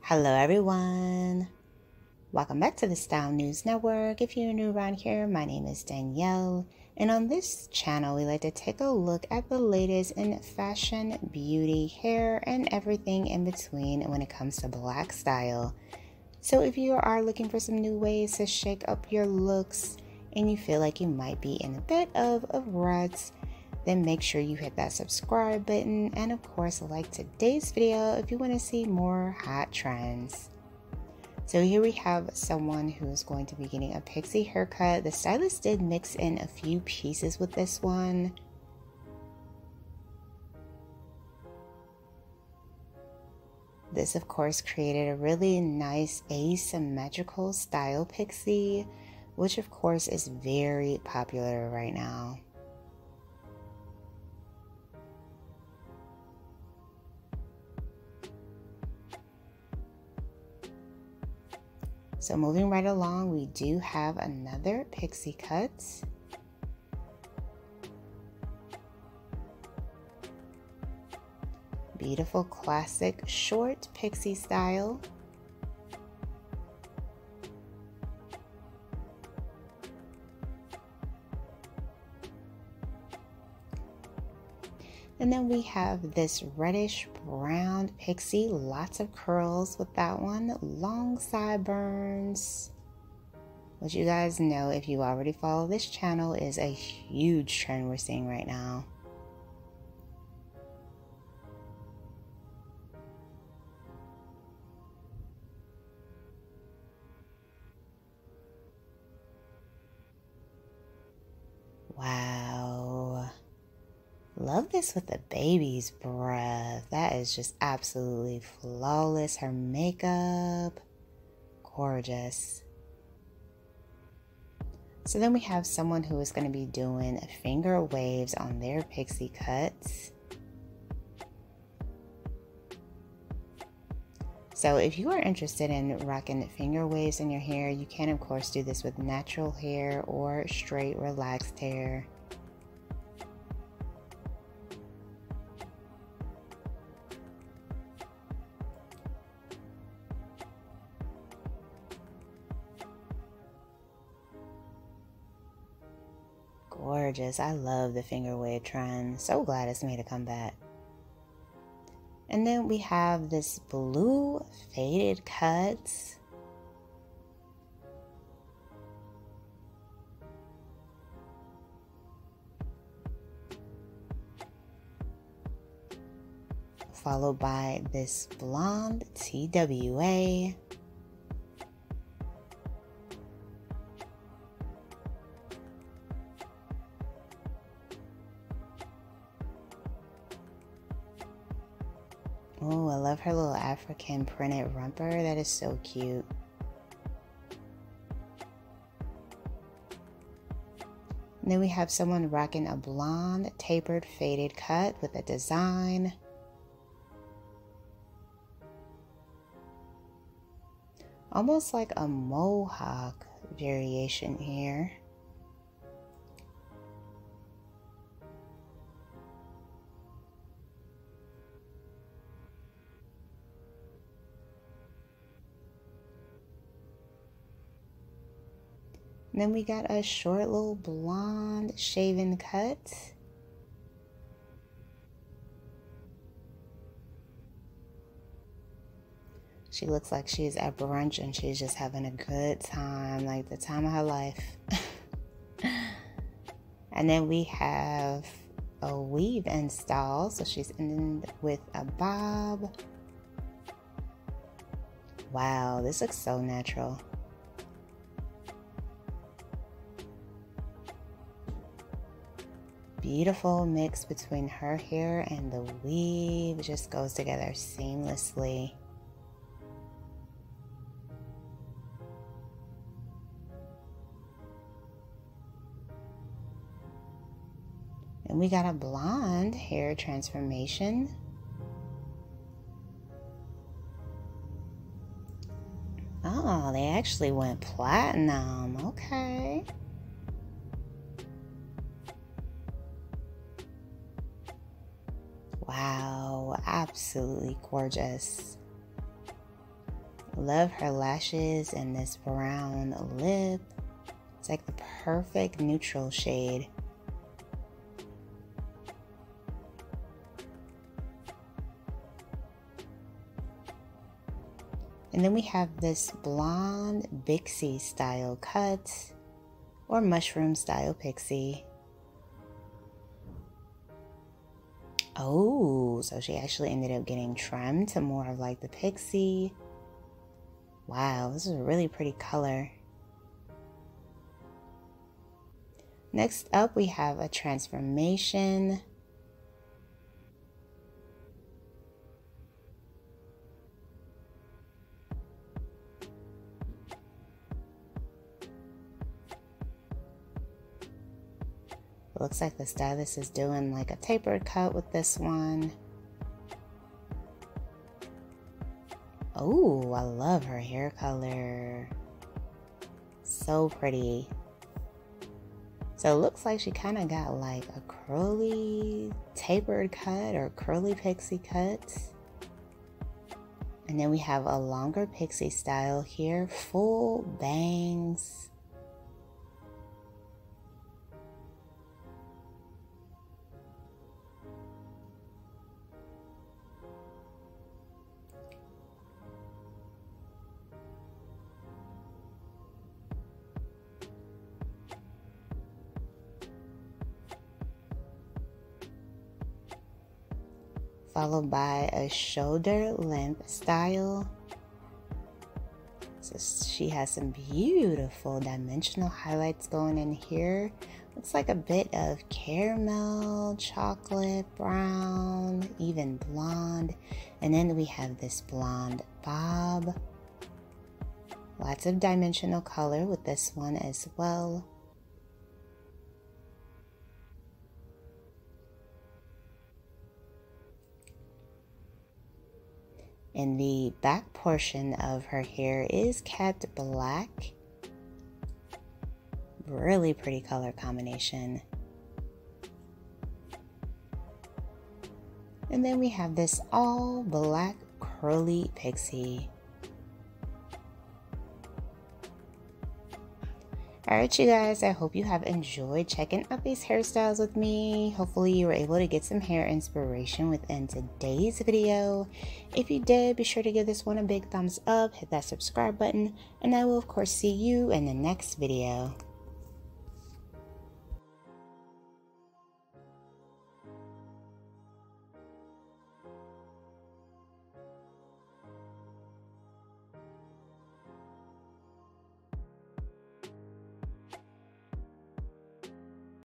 Hello everyone, welcome back to the Style News Network. If you're new around here, my name is Danielle, and on this channel we like to take a look at the latest in fashion, beauty, hair, and everything in between when it comes to Black style. So if you are looking for some new ways to shake up your looks and you feel like you might be in a bit of a rut, then make sure you hit that subscribe button and of course like today's video if you want to see more hot trends. So here we have someone who's going to be getting a pixie haircut. The stylist did mix in a few pieces with this one. This of course created a really nice asymmetrical style pixie, which of course is very popular right now. So moving right along, we do have another pixie cut. Beautiful classic short pixie style. And then we have this reddish brown pixie, lots of curls with that one, long sideburns. Which you guys know, if you already follow this channel, is a huge trend we're seeing right now. Wow. Love this with the baby's breath. That is just absolutely flawless. Her makeup, gorgeous. So then we have someone who is going to be doing finger waves on their pixie cuts. So if you are interested in rocking finger waves in your hair, you can of course do this with natural hair or straight relaxed hair. Gorgeous. I love the finger wave trend. So glad it's made a comeback. And then we have this blue faded cut. Followed by this blonde TWA. Oh, I love her little African printed romper. That is so cute. And then we have someone rocking a blonde tapered faded cut with a design. Almost like a mohawk variation here. And then we got a short little blonde shaven cut. She looks like she's at brunch and she's just having a good time, like the time of her life. And then we have a weave install, so she's ending with a bob. Wow, this looks so natural. Beautiful mix between her hair and the weave. It just goes together seamlessly. And we got a blonde hair transformation. Oh, they actually went platinum. Okay. Wow, absolutely gorgeous. Love her lashes and this brown lip. It's like the perfect neutral shade. And then we have this blonde Bixie style cut or mushroom style pixie. Oh, so she actually ended up getting trimmed to more of like the pixie. Wow, this is a really pretty color. Next up, we have a transformation. It looks like the stylist is doing like a tapered cut with this one. Oh, I love her hair color. So pretty. So it looks like she kind of got like a curly tapered cut or curly pixie cut. And then we have a longer pixie style here, full bangs. Followed by a shoulder length style. So she has some beautiful dimensional highlights going in here. Looks like a bit of caramel, chocolate, brown, even blonde. And then we have this blonde bob. Lots of dimensional color with this one as well. And the back portion of her hair is kept black. Really pretty color combination. And then we have this all black curly pixie. Alright you guys, I hope you have enjoyed checking out these hairstyles with me. Hopefully you were able to get some hair inspiration within today's video. If you did, be sure to give this one a big thumbs up, hit that subscribe button, and I will of course see you in the next video.